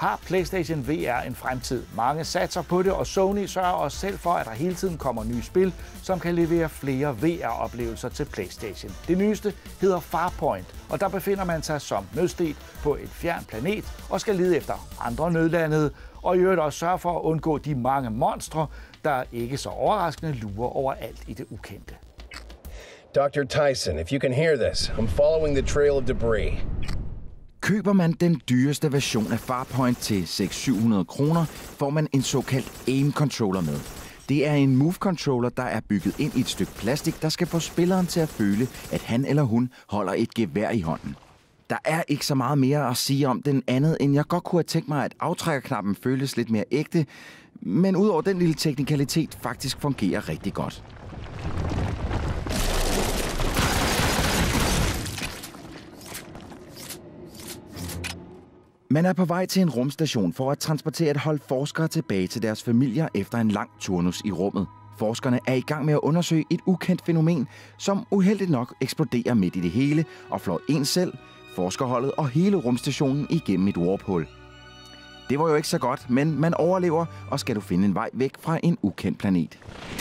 Har PlayStation VR en fremtid? Mange satser på det, og Sony sørger også selv for, at der hele tiden kommer nye spil, som kan levere flere VR-oplevelser til PlayStation. Det nyeste hedder Farpoint, og der befinder man sig som nødstet på en fjern planet og skal lede efter andre nødlandede, og i øvrigt også sørge for at undgå de mange monstre, der ikke så overraskende lurer overalt i det ukendte. Dr. Tyson, if you can hear this, I'm following the trail of debris. Køber man den dyreste version af Farpoint til 600-700 kroner, får man en såkaldt aim controller med. Det er en move controller, der er bygget ind i et stykke plastik, der skal få spilleren til at føle, at han eller hun holder et gevær i hånden. Der er ikke så meget mere at sige om den andet, end jeg godt kunne have tænkt mig, at aftrækkerknappen føles lidt mere ægte, men udover den lille teknikalitet faktisk fungerer rigtig godt. Man er på vej til en rumstation for at transportere et hold forskere tilbage til deres familier efter en lang turnus i rummet. Forskerne er i gang med at undersøge et ukendt fænomen, som uheldigt nok eksploderer midt i det hele og flår en selv, forskerholdet og hele rumstationen igennem et warp-hul. Det var jo ikke så godt, men man overlever, og skal du finde en vej væk fra en ukendt planet.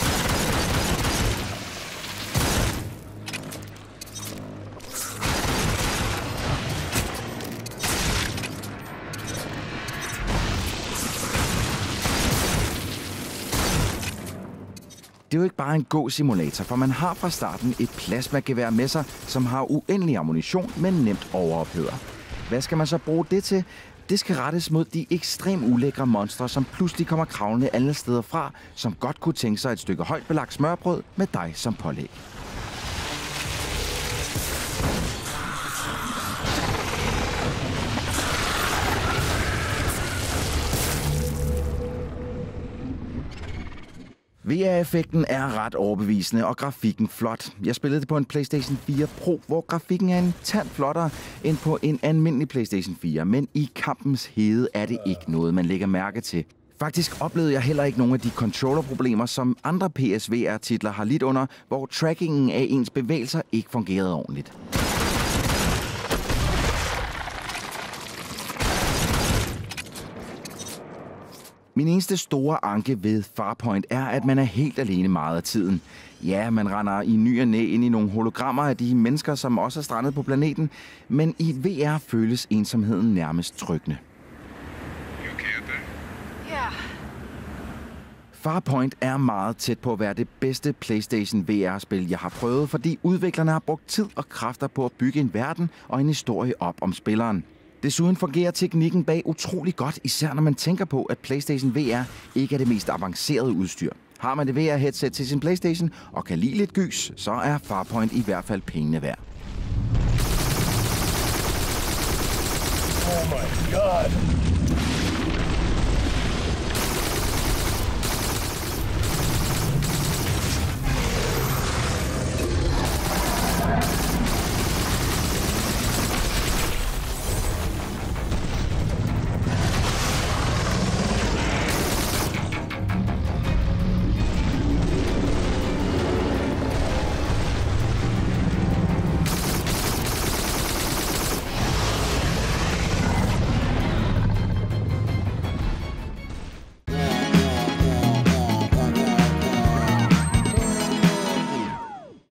Det er jo ikke bare en gå-simulator, for man har fra starten et plasmagevær med sig, som har uendelig ammunition, men nemt overopheder. Hvad skal man så bruge det til? Det skal rettes mod de ekstremt ulækre monstre, som pludselig kommer kravlende alle steder fra, som godt kunne tænke sig et stykke højt belagt smørbrød med dig som pålæg. VR-effekten er ret overbevisende, og grafikken flot. Jeg spillede det på en PlayStation 4 Pro, hvor grafikken er en tand flottere end på en almindelig PlayStation 4, men i kampens hede er det ikke noget, man lægger mærke til. Faktisk oplevede jeg heller ikke nogen af de controllerproblemer, som andre PSVR-titler har lidt under, hvor trackingen af ens bevægelser ikke fungerede ordentligt. Min eneste store anke ved Farpoint er, at man er helt alene meget af tiden. Ja, man render i ny og næ ind i nogle hologrammer af de mennesker, som også er strandet på planeten, men i VR føles ensomheden nærmest tryggende. Farpoint er meget tæt på at være det bedste PlayStation VR-spil, jeg har prøvet, fordi udviklerne har brugt tid og kræfter på at bygge en verden og en historie op om spilleren. Desuden fungerer teknikken bag utrolig godt, især når man tænker på, at PlayStation VR ikke er det mest avancerede udstyr. Har man det VR-headset til sin PlayStation og kan lide lidt gys, så er Farpoint i hvert fald pengene værd. Oh my god!